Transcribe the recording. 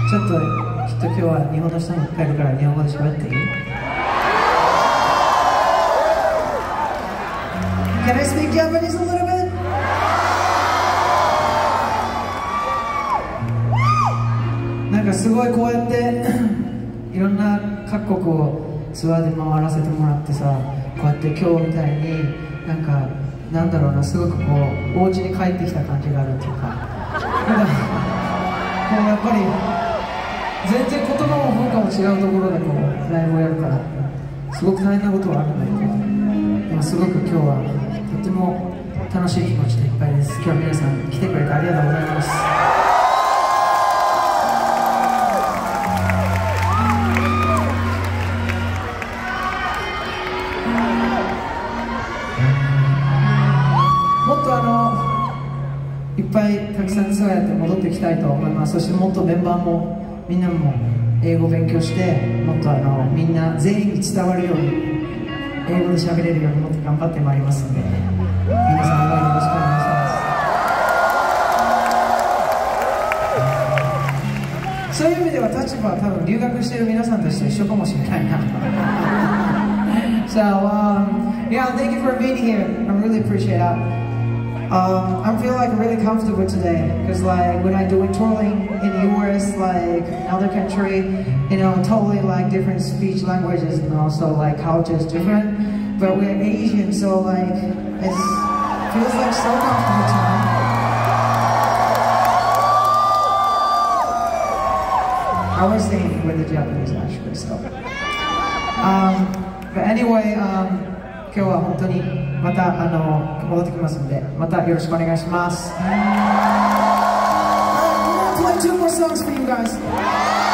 ちょっときっと今日は日本の人もいっぱいいるから日本語で喋っていい？ Can I speak Japanese a little bit? なんかすごいこうやっていろんな各国をツアーで回らせてもらってさ、こうやって今日みたいになんだろうな、すごくこうお家に帰ってきた感じがあるっていうか、こうやっぱり全然言葉も文化も違うところでこうライブをやるからすごく大変なことはあるんだけど、でもすごく今日はとても楽しい気持ちでいっぱいです。今日は皆さん来てくれてありがとうございます。もっといっぱいたくさんツアーやって戻っていきたいと思います。そしてもっとメンバーもみんなも英語を勉強して、もっとみんな全員に伝わるように英語で喋れるようにもっと頑張ってまいりますので、皆さん応援よろしくお願いします。そういう意味では立場は多分留学している皆さんとして一緒かもしれないな。So, yeah, thank you for being here. I really appreciate it. I feel like really comfortable today because like when I doing touring in US, like another country, you know, totally like different speech languages and also like cultures different, but we're Asian, so like it feels like so comfortable tonight. I was thinking with the Japanese actually, so but anyway, 今日は本当にまた戻ってきますので、またよろしくお願いします。I'm gonna play two more songs for you guys.